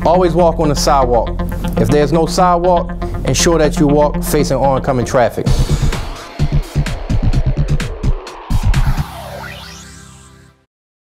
Always walk on the sidewalk. If there's no sidewalk, ensure that you walk facing oncoming traffic.